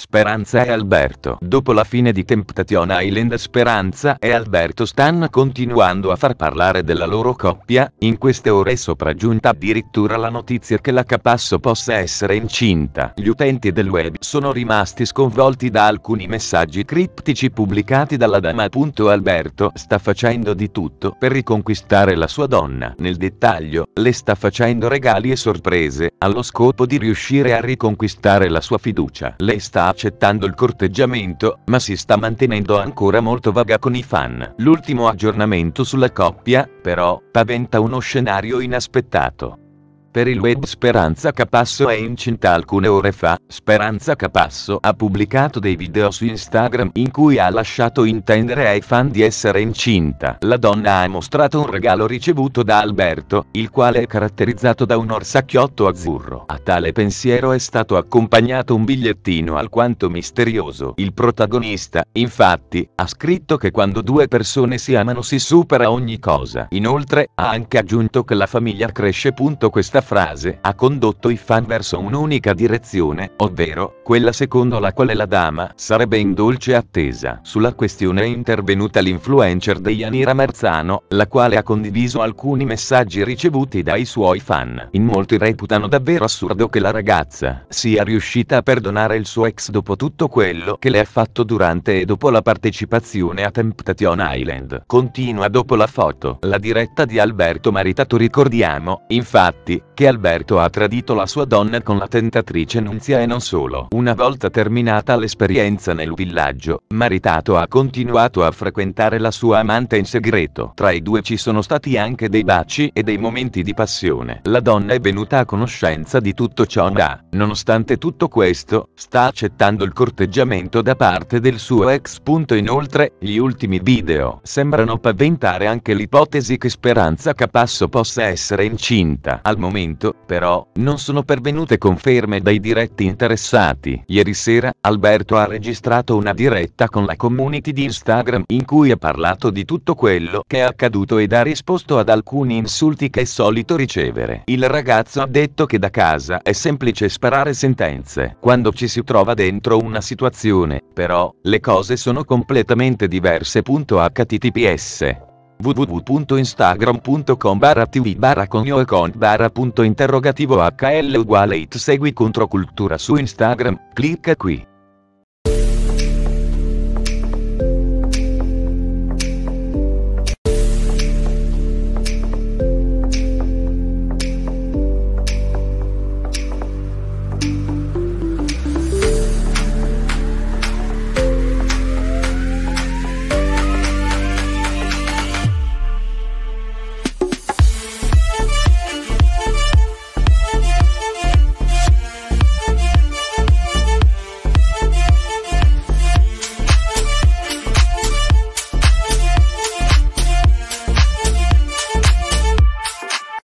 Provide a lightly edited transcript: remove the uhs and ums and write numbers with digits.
Speranza e Alberto. Dopo la fine di Temptation Island, Speranza e Alberto stanno continuando a far parlare della loro coppia. In queste ore è sopraggiunta addirittura la notizia che la Capasso possa essere incinta. Gli utenti del web sono rimasti sconvolti da alcuni messaggi criptici pubblicati dalla dama. Alberto sta facendo di tutto per riconquistare la sua donna. Nel dettaglio, le sta facendo regali e sorprese, allo scopo di riuscire a riconquistare la sua fiducia. Lei sta accettando il corteggiamento, ma si sta mantenendo ancora molto vaga con i fan. L'ultimo aggiornamento sulla coppia, però, paventa uno scenario inaspettato. Per il web Speranza Capasso è incinta. Alcune ore fa, Speranza Capasso ha pubblicato dei video su Instagram in cui ha lasciato intendere ai fan di essere incinta. La donna ha mostrato un regalo ricevuto da Alberto, il quale è caratterizzato da un orsacchiotto azzurro. A tale pensiero è stato accompagnato un bigliettino alquanto misterioso. Il protagonista, infatti, ha scritto che quando due persone si amano si supera ogni cosa. Inoltre, ha anche aggiunto che la famiglia cresce. Questa frase ha condotto i fan verso un'unica direzione, ovvero quella secondo la quale la dama sarebbe in dolce attesa. Sulla questione è intervenuta l'influencer Deianira Marzano, la quale ha condiviso alcuni messaggi ricevuti dai suoi fan. In molti reputano davvero assurdo che la ragazza sia riuscita a perdonare il suo ex dopo tutto quello che le ha fatto durante e dopo la partecipazione a Temptation Island. Continua dopo la foto la diretta di Alberto maritato. Ricordiamo, infatti, che Alberto ha tradito la sua donna con la tentatrice Nunzia e non solo. Una volta terminata l'esperienza nel villaggio, maritato ha continuato a frequentare la sua amante in segreto. Tra i due ci sono stati anche dei baci e dei momenti di passione. La donna è venuta a conoscenza di tutto ciò, ma, nonostante tutto questo, sta accettando il corteggiamento da parte del suo ex. Inoltre, gli ultimi video sembrano paventare anche l'ipotesi che Speranza Capasso possa essere incinta. Al momento, però, non sono pervenute conferme dai diretti interessati. Ieri sera, Alberto ha registrato una diretta con la community di Instagram in cui ha parlato di tutto quello che è accaduto ed ha risposto ad alcuni insulti che è solito ricevere. Il ragazzo ha detto che da casa è semplice sparare sentenze. Quando ci si trova dentro una situazione, però, le cose sono completamente diverse. https www.instagram.com/tv/conyoaccount/HL = segui Controcultura su Instagram, clicca qui.